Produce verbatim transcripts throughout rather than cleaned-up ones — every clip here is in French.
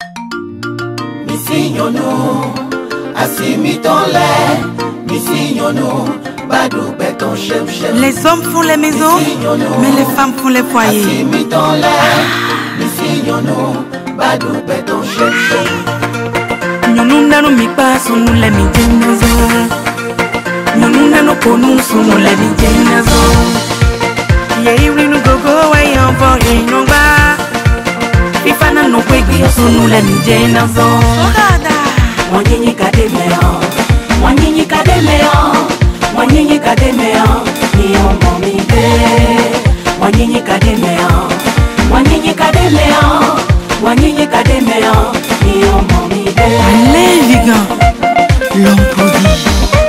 Misignons-nous, assimilons-les. Misignons-nous, badou béton chef chef. Les hommes font les maisons, mais les femmes font les foyers. Assimilons-les. Misignons-nous, badou béton chef chef. Nous n'avons pas son nous les maisons. Nous n'avons pas nous son nous les maisons. Yeri nous go go way on for in no ba. If I no quick so nous les maisons. Monyinyi kademeo, monyinyi kademeo, monyinyi kademeo, ni omomide. Monyinyi kademeo, monyinyi kademeo, monyinyi kademeo, ni omomide. Allez Vigan, l'homme prodige.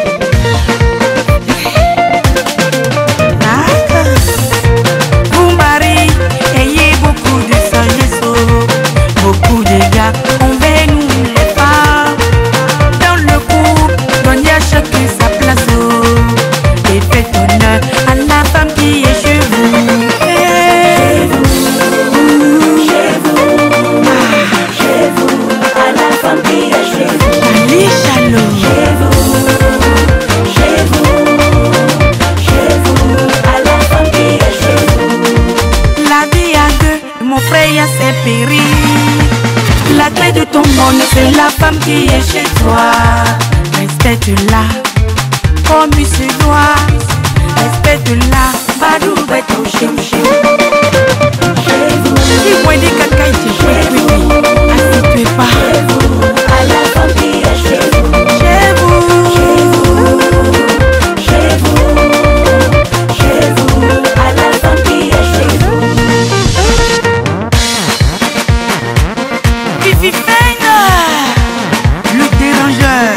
Vous mari, ayez beaucoup de sagesse, beaucoup de gars, on veut nous les femmes. Dans le couple, donnez à chacun sa place. Et faites honneur à la femme qui est chez vous. Chez vous, chez vous, chez vous, à la femme qui est chez vous. Allez Chalot. Chez vous, chez vous, chez vous, à la femme qui est chez vous. La vie à deux, mon frère y a ses périls. La clé de ton monde, c'est la femme qui est chez toi. Respecte-la comme il se doit. Respecte-la, badou béton chim chim. Chez vous, Si moi des caca, il te fait oui. Assieds-toi pas. chez vous, à la femme qui est chez vous. Chez vous, Chez vous, chez vous, chez vous, à la femme qui est chez vous. Fifi Feine, le dérangeur.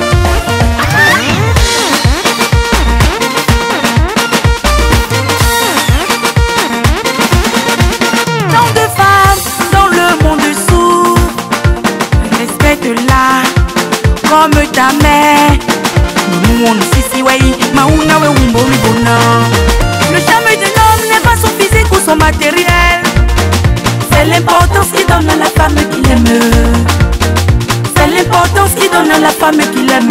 Tant de femmes dans le monde sourd. Respecte-la comme ta mère. Nous on sait si ouais, maouna we umbo ribona. Le charme de l'homme n'est pas son physique ou son matériel. C'est l'importance qu'il donne à la femme qu'il aime. C'est l'importance qu'il donne à la femme qu'il aime.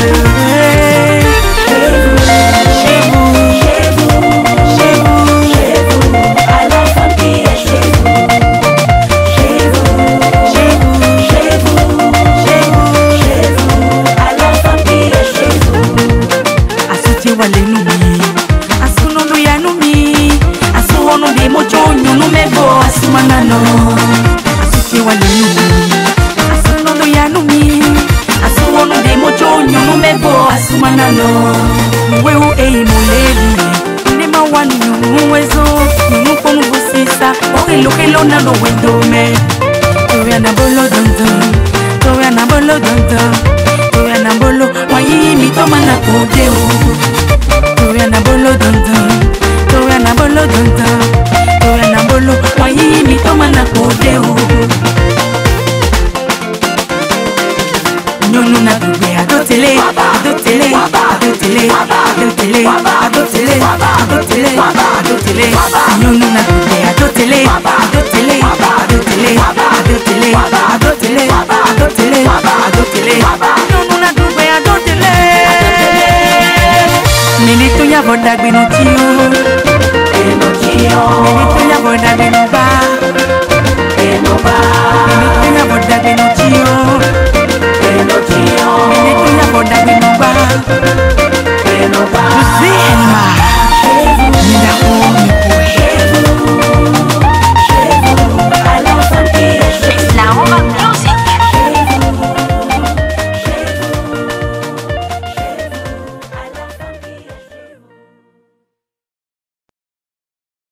Chez vous, Chez vous, chez vous, chez vous, à la femme qui est chez vous. Chez vous, chez vous, chez vous, chez vous. chez vous, à la femme qui est chez vous. Asuti wale numi, asuno no ya numi, asuono de mojo nyunu mebo asumanano. Asuti wale numi, asuno no ya numi, asuono de mojo nyunu mebo asumanano. Wewe ei muleli, nema wanu nyunu wezo, nyunu komu busisa, okelo kelo na no wendome. Toya na bolo dondon, toya na bolo dondon, toya na bolo, wayi mi toma na kodeo. Toya na bolo dondon, toya na bolo dondon, toya na bolo, wayi mi toma na kodeo. Nyonu na dube adotele, adotele, adotele, adotele, adotele, adotele, adotele. Nyonu na dube adotele, adotele, adotele, adotele, adotele, adotele, adotele. Nyonu na dube adotele. Milito ya voda gbenotio, Enotio, milito ya voda gbenoba, enoba, milito ya voda gbenotio, enotio, milito ya voda gbenoba. enoba. José Elma.